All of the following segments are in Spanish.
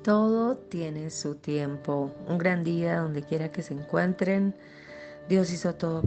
Todo tiene su tiempo. Un gran día donde quiera que se encuentren. Dios hizo todo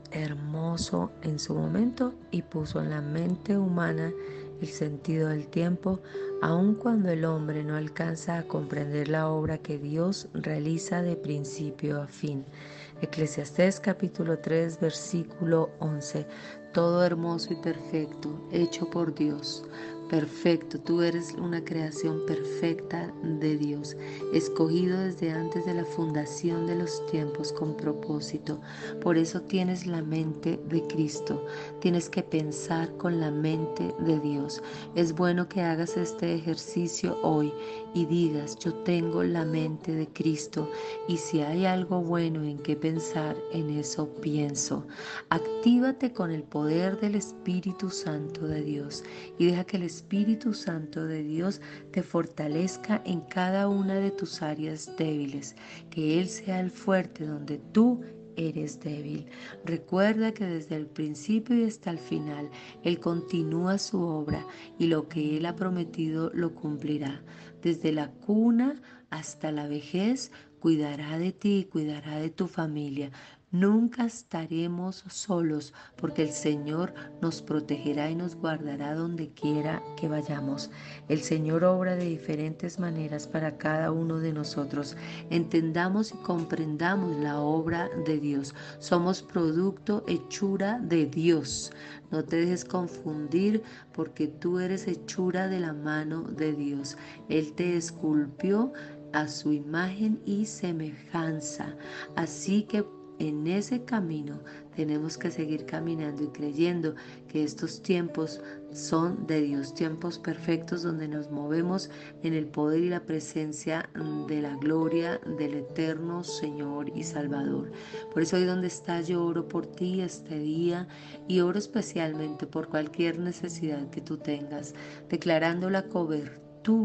hermoso en su momento y puso en la mente humana el sentido del tiempo, aun cuando el hombre no alcanza a comprender la obra que Dios realiza de principio a fin. Eclesiastés capítulo 3 versículo 11. Todo hermoso y perfecto, hecho por Dios. Perfecto, tú eres una creación perfecta de Dios, escogido desde antes de la fundación de los tiempos con propósito. Por eso tienes la mente de Cristo, tienes que pensar con la mente de Dios. Es bueno que hagas este ejercicio hoy y digas, yo tengo la mente de Cristo y si hay algo bueno en qué pensar, en eso pienso. Actívate con el poder del Espíritu Santo de Dios y deja que el Espíritu Santo de Dios te fortalezca en cada una de tus áreas débiles, que Él sea el fuerte donde tú eres débil. Recuerda que desde el principio y hasta el final Él continúa su obra y lo que Él ha prometido lo cumplirá. Desde la cuna hasta la vejez cuidará de ti y cuidará de tu familia. Nunca estaremos solos porque el Señor nos protegerá y nos guardará donde quiera que vayamos. El Señor obra de diferentes maneras para cada uno de nosotros. Entendamos y comprendamos la obra de Dios. Somos producto, hechura de Dios. No te dejes confundir porque tú eres hechura de la mano de Dios. Él te esculpió a su imagen y semejanza. Así que en ese camino tenemos que seguir caminando y creyendo que estos tiempos son de Dios, tiempos perfectos donde nos movemos en el poder y la presencia de la gloria del eterno Señor y Salvador. Por eso hoy donde estás yo oro por ti este día y oro especialmente por cualquier necesidad que tú tengas, declarando la cobertura,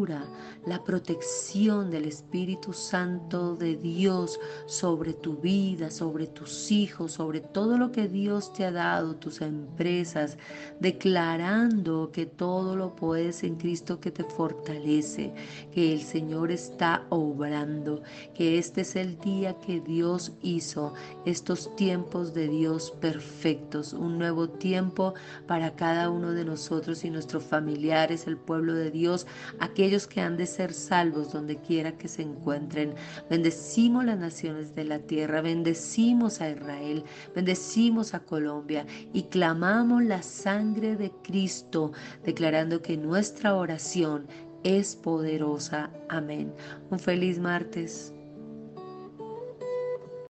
la protección del Espíritu Santo de Dios sobre tu vida, sobre tus hijos, sobre todo lo que Dios te ha dado, tus empresas, declarando que todo lo puedes en Cristo que te fortalece, que el Señor está obrando, que este es el día que Dios hizo, estos tiempos de Dios perfectos, un nuevo tiempo para cada uno de nosotros y nuestros familiares, el pueblo de Dios, aquellos que han de ser salvos donde quiera que se encuentren. Bendecimos las naciones de la tierra, bendecimos a Israel, bendecimos a Colombia y clamamos la sangre de Cristo, declarando que nuestra oración es poderosa. Amén. Un feliz martes.